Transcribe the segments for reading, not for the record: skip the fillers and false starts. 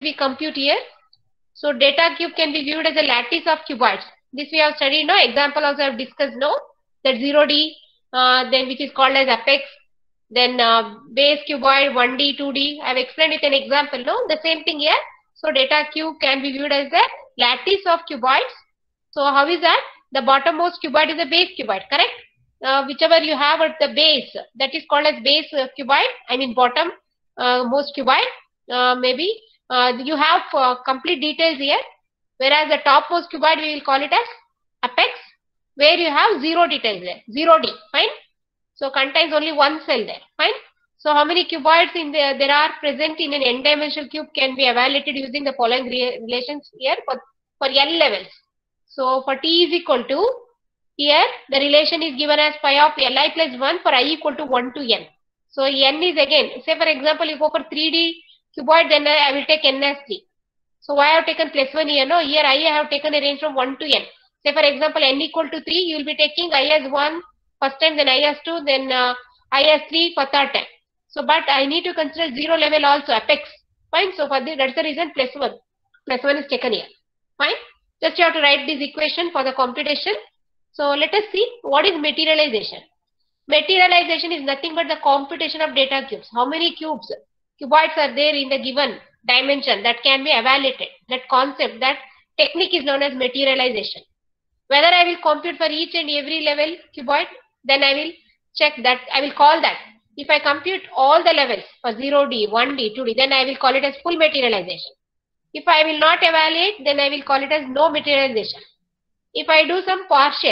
we compute here. So data cube can be viewed as a lattice of cuboids. This we have studied now. Example also I have discussed now. That 0D, then which is called as apex. Then base cuboid, 1D, 2D. I have explained it in an example. No, the same thing here. So data cube can be viewed as the lattice of cuboids. So how is that? The bottommost cuboid is a base cuboid, correct? Whichever you have at the base, that is called as base cuboid. I mean bottom most cuboid. Maybe you have complete details here. Whereas the topmost cuboid we will call it as apex, where you have zero details there. 0D, fine. So contains only one cell there, fine. So how many cuboids in there are present in an n-dimensional cube can be evaluated using the following relations here for L levels. So for T is equal to, here the relation is given as pi of Li plus 1 for I equal to 1 to n. So n is again, say for example, you go for 3D cuboid, then I will take n as 3. So why I have taken plus 1 here? No, here I have taken a range from 1 to n. Say for example, n equal to 3, you will be taking I as 1 first time, then I as 2, then I as 3 for third time. So, but I need to consider 0 level also, apex. Fine. So, for this, that's the reason plus 1. Plus 1 is taken here. Fine. Just you have to write this equation for the computation. So, let us see what is materialization. Materialization is nothing but the computation of data cubes. How many cuboids are there in the given dimension that can be evaluated? That concept, that technique is known as materialization. Whether I will compute for each and every level cuboid, then I will check that, I will call that. If I compute all the levels for 0D, 1D, 2D, then I will call it as full materialization. If I will not evaluate, then I will call it as no materialization. If I do some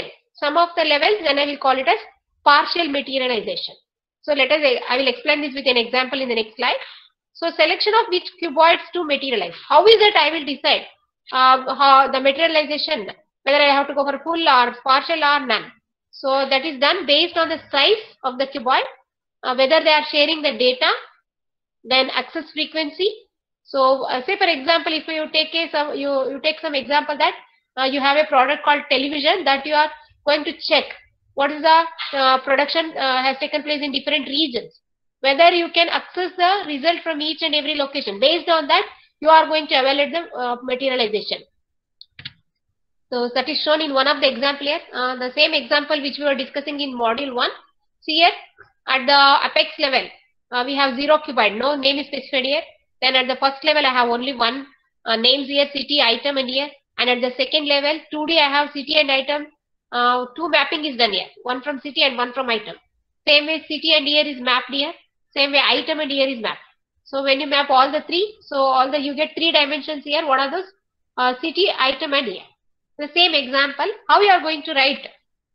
of the levels, then I will call it as partial materialization. So let us, I will explain this with an example in the next slide. So selection of which cuboids to materialize. How is it I will decide how the materialization, whether I have to go for full or partial or none. So that is done based on the size of the cuboid, whether they are sharing the data, then access frequency. So say for example, if you take you take some example that you have a product called television that you are going to check what is the production has taken place in different regions, whether you can access the result from each and every location. Based on that, you are going to evaluate the materialization. So that is shown in one of the example here. The same example which we were discussing in module 1. See here at the apex level, we have 0 cuboid, no name is specified here. Then at the first level, I have only one names here, city, item, and here. And at the second level, 2D, I have city and item. 2 mapping is done here, one from city and one from item. Same way, city and here is mapped here. Same way, item and here is mapped. So when you map all the 3, so you get 3 dimensions here. What are those? City, item, and here. The same example, how you are going to write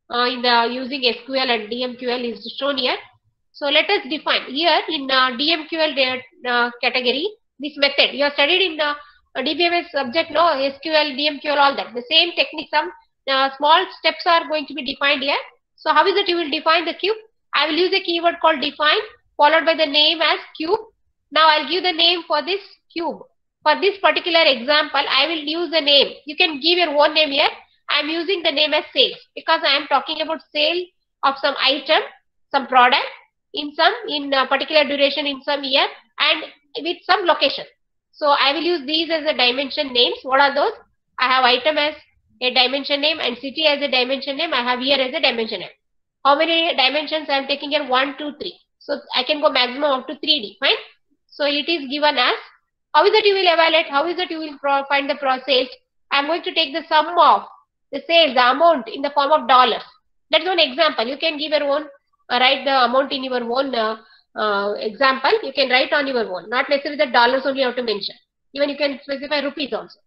using SQL and DMQL is shown here. So let us define here in DMQL category this method. You have studied in DBMS subject, no, SQL, DMQL, all that. The same technique, some small steps are going to be defined here. So how is it you will define the cube? I will use a keyword called define followed by the name as cube. Now I'll give the name for this cube. For this particular example, I will use the name. You can give your own name here. I am using the name as sales because I am talking about sale of some item, some product in a particular duration in some year and with some location. So I will use these as a dimension names. What are those? I have item as a dimension name and city as a dimension name. I have year as a dimension name. How many dimensions I am taking here? 1, 2, 3. So I can go maximum up to 3D. Fine. So it is given as, how is it you will evaluate? How is it you will find the sales? I am going to take the sum of the sales, the amount in the form of dollars. That's one example. You can give your own, write the amount in your own example. You can write on your own. Not necessarily the dollars only you have to mention. Even you can specify rupees also.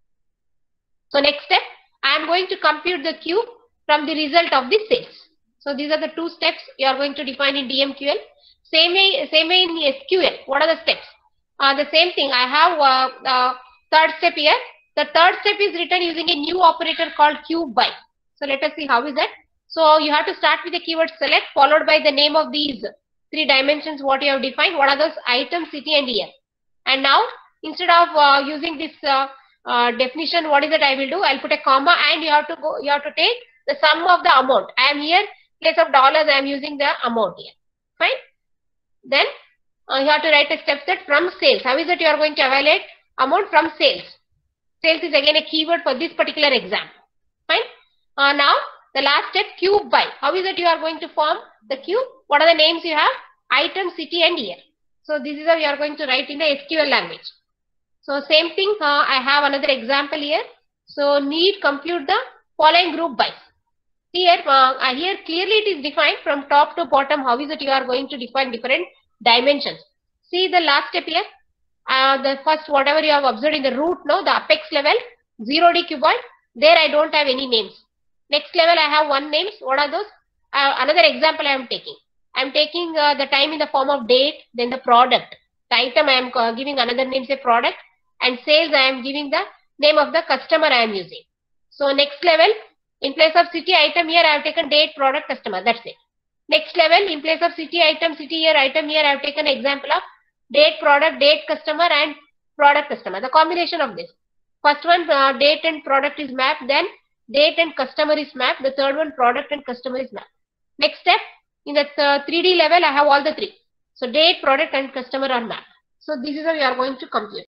So next step, I am going to compute the cube from the result of the sales. So these are the 2 steps you are going to define in DMQL. Same way in SQL. What are the steps? The same thing. I have third step here. The third step is written using a new operator called cube by. So let us see how is that. So you have to start with the keyword select followed by the name of these 3 dimensions what you have defined. What are those? Item, city, and year. And now instead of using this definition, what is it I will do? I'll put a comma and you have to take the sum of the amount. I am here, place of dollars, I am using the amount here. Fine. Then you have to write a step set from sales. How is it you are going to evaluate? amount from sales. Sales is again a keyword for this particular exam. Fine. Now the last step, cube by. How is it you are going to form the cube? What are the names you have? Item, city and year. So this is how you are going to write in the SQL language. So same thing, I have another example here. So need compute the following group by. Here, here clearly it is defined from top to bottom. How is it you are going to define different dimensions? See the last step here. The first whatever you have observed in the root, no, the apex level 0D cuboid. There I don't have any names. Next level I have one names. What are those? Another example I am taking. I am taking the time in the form of date, then the product. The item I am giving another name, say product, and sales I am giving the name of the customer I am using. So next level, in place of city item here I have taken date, product, customer. That's it. Next level, in place of city item, city year, item here I have taken example of date, product, date, customer and product, customer. The combination of this. First one, date and product is mapped. Then date and customer is mapped. The third one, product and customer is mapped. Next step, in the 3D level, I have all the three. So date, product and customer are mapped. So this is how you are going to compute.